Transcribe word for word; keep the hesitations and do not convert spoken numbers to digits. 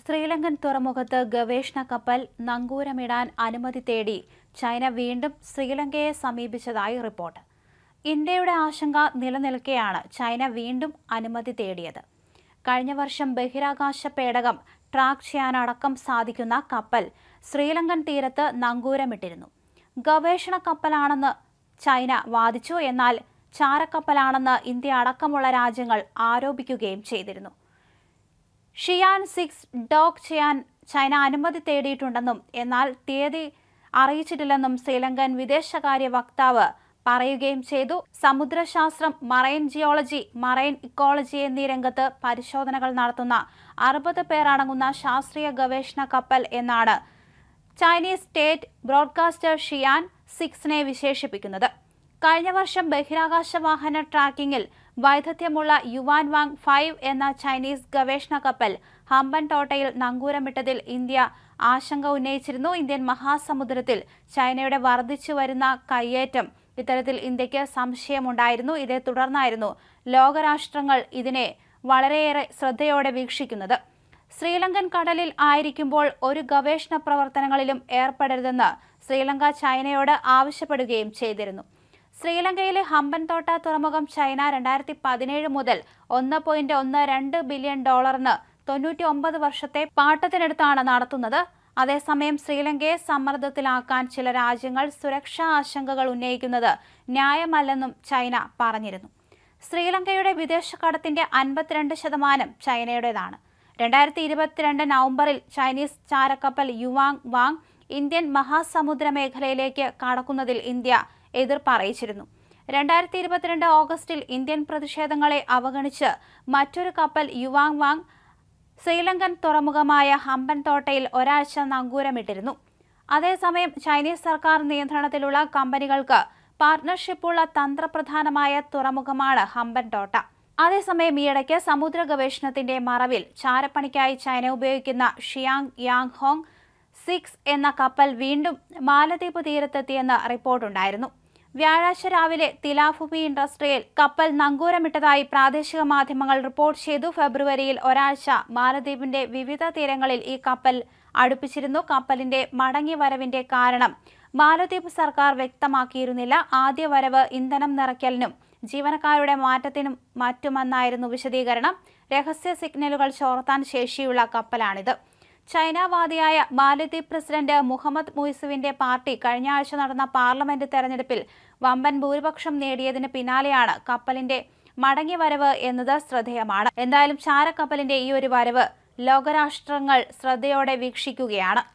ശ്രീലങ്കൻ തുറമുഖത്ത് ഗവേഷണ കപ്പൽ നങ്കൂരമിടാൻ അനുമതി തേടി ചൈന വീണ്ടും ശ്രീലങ്കയെ സമീപിച്ചതായി റിപ്പോർട്ട്. ഇന്ത്യയുടെ ആശങ്ക നിലനിൽക്കെയാണ് ചൈന വീണ്ടും അനുമതി തേടിയത്. കഴിഞ്ഞ വർഷം ബഹിരാകാശ പേടകം ട്രാക്ക് ചെയ്യാനടക്കം സാധിക്കുന്ന കപ്പൽ ശ്രീലങ്കൻ തീരത്ത് നങ്കൂരമിട്ടിരുന്നു. ഗവേഷണ കപ്പലാണെന്ന് ചൈന വാദിച്ചു. എന്നാൽ ചാരക്കപ്പലാണെന്ന് ഇന്ത്യ അടക്കമുള്ള രാജ്യങ്ങൾ ആരോപിക്കുകയും ചെയ്തിരുന്നു. ഷിയാൻ സിക്സ് ഡോക്ക് ചെയ്യാൻ ചൈന അനുമതി തേടിയിട്ടുണ്ടെന്നും എന്നാൽ തീയതി അറിയിച്ചിട്ടില്ലെന്നും ശ്രീലങ്കൻ വിദേശകാര്യ വക്താവ് പറയുകയും ചെയ്തു. സമുദ്രശാസ്ത്രം, മറൈൻ ജിയോളജി, മറൈൻ ഇക്കോളജി എന്നീ രംഗത്ത് പരിശോധനകൾ നടത്തുന്ന അറുപത് പേർ അടങ്ങുന്ന ശാസ്ത്രീയ ഗവേഷണ കപ്പൽ എന്നാണ് ചൈനീസ് സ്റ്റേറ്റ് ബ്രോഡ്കാസ്റ്റർ ഷിയാൻ സിക്സിനെ വിശേഷിപ്പിക്കുന്നത്. കഴിഞ്ഞ വർഷം ബഹിരാകാശ വാഹന ട്രാക്കിംഗിൽ വൈദഗ്ധ്യമുള്ള യുവാൻ വാങ് ഫൈവ് എന്ന ചൈനീസ് ഗവേഷണ കപ്പൽ ഹമ്പൻ തോട്ടയിൽ നങ്കൂരമിട്ടതിൽ ഇന്ത്യ ആശങ്ക ഉന്നയിച്ചിരുന്നു. ഇന്ത്യൻ മഹാസമുദ്രത്തിൽ ചൈനയുടെ വർദ്ധിച്ചു വരുന്ന കയ്യേറ്റം ഇത്തരത്തിൽ ഇന്ത്യക്ക് സംശയമുണ്ടായിരുന്നു. ഇതേ തുടർന്നായിരുന്നു ലോകരാഷ്ട്രങ്ങൾ ഇതിനെ വളരെയേറെ ശ്രദ്ധയോടെ വീക്ഷിക്കുന്നത്. ശ്രീലങ്കൻ കടലിൽ ആയിരിക്കുമ്പോൾ ഒരു ഗവേഷണ പ്രവർത്തനങ്ങളിലും ഏർപ്പെടരുതെന്ന് ശ്രീലങ്ക ചൈനയോട് ആവശ്യപ്പെടുകയും ചെയ്തിരുന്നു. ശ്രീലങ്കയിലെ ഹമ്പൻതോട്ട തുറമുഖം ചൈന രണ്ടായിരത്തി പതിനേഴ് മുതൽ ഒന്ന് പോയിന്റ് ഒന്ന് രണ്ട് ബില്യൺ ഡോളറിന് തൊണ്ണൂറ്റി ഒമ്പത് വർഷത്തെ പാട്ടത്തിനെടുത്താണ് നടത്തുന്നത്. അതേസമയം ശ്രീലങ്കയെ സമ്മർദ്ദത്തിലാക്കാൻ ചില രാജ്യങ്ങൾ സുരക്ഷാ ആശങ്കകൾ ഉന്നയിക്കുന്നത് ന്യായമല്ലെന്നും ചൈന പറഞ്ഞിരുന്നു. ശ്രീലങ്കയുടെ വിദേശ കടത്തിന്റെ അൻപത്തിരണ്ട് ശതമാനം ചൈനയുടേതാണ്. രണ്ടായിരത്തി ഇരുപത്തിരണ്ട് നവംബറിൽ ചൈനീസ് ചാരക്കപ്പൽ യുവാങ് വാങ് ഇന്ത്യൻ മഹാസമുദ്ര മേഖലയിലേക്ക് കടക്കുന്നതിൽ ഇന്ത്യ എതിർപ്പ് അറിയിച്ചിരുന്നു. രണ്ടായിരത്തി ഇരുപത്തിരണ്ട് ഓഗസ്റ്റിൽ ഇന്ത്യൻ പ്രതിഷേധങ്ങളെ അവഗണിച്ച് മറ്റൊരു കപ്പൽ യുവാങ് വാങ് ശ്രീലങ്കൻ തുറമുഖമായ ഹമ്പൻ തോട്ടയിൽ ഒരാഴ്ച നങ്കൂരമിട്ടിരുന്നു. അതേസമയം ചൈനീസ് സർക്കാർ നിയന്ത്രണത്തിലുള്ള കമ്പനികൾക്ക് പാർട്ണർഷിപ്പുള്ള തന്ത്രപ്രധാനമായ തുറമുഖമാണ് ഹമ്പൻ തോട്ട. അതേസമയം ഈയിടയ്ക്ക് സമുദ്ര ഗവേഷണത്തിന്റെ മറവിൽ ചാരപ്പണിക്കായി ചൈന ഉപയോഗിക്കുന്ന ഷിയാങ് യാങ് ഹോങ് സിക്സ് എന്ന കപ്പൽ വീണ്ടും മാലദ്വീപ് തീരത്തെത്തിയെന്ന് റിപ്പോർട്ടുണ്ടായിരുന്നു. വ്യാഴാഴ്ച രാവിലെ തിലാഫുമി ഇൻഡസ്ട്രിയിൽ കപ്പൽ നങ്കൂരമിട്ടതായി പ്രാദേശിക മാധ്യമങ്ങൾ റിപ്പോർട്ട് ചെയ്തു. ഫെബ്രുവരിയിൽ ഒരാഴ്ച മാലദ്വീപിന്റെ വിവിധ തീരങ്ങളിൽ ഈ കപ്പൽ അടുപ്പിച്ചിരുന്നു. കപ്പലിന്റെ മടങ്ങി വരവിന്റെ കാരണം മാലദ്വീപ് സർക്കാർ വ്യക്തമാക്കിയിരുന്നില്ല. ആദ്യ വരവ് ഇന്ധനം നിറയ്ക്കലിനും ജീവനക്കാരുടെ മാറ്റത്തിനും മറ്റുമെന്നായിരുന്നു വിശദീകരണം. രഹസ്യ സിഗ്നലുകൾ ചോർത്താൻ ശേഷിയുള്ള കപ്പലാണിത്. ചൈനവാദിയായ മാലദ്വീപ് പ്രസിഡന്റ് മുഹമ്മദ് മുയിസുവിന്റെ പാർട്ടി കഴിഞ്ഞ ആഴ്ച നടന്ന പാർലമെന്റ് തെരഞ്ഞെടുപ്പിൽ വമ്പൻ ഭൂരിപക്ഷം നേടിയതിന് പിന്നാലെയാണ് കപ്പലിന്റെ മടങ്ങി വരവ് എന്നത് ശ്രദ്ധേയമാണ്. എന്തായാലും ചാരക്കപ്പലിന്റെ ഈ ഒരു വരവ് ലോകരാഷ്ട്രങ്ങൾ ശ്രദ്ധയോടെ വീക്ഷിക്കുകയാണ്.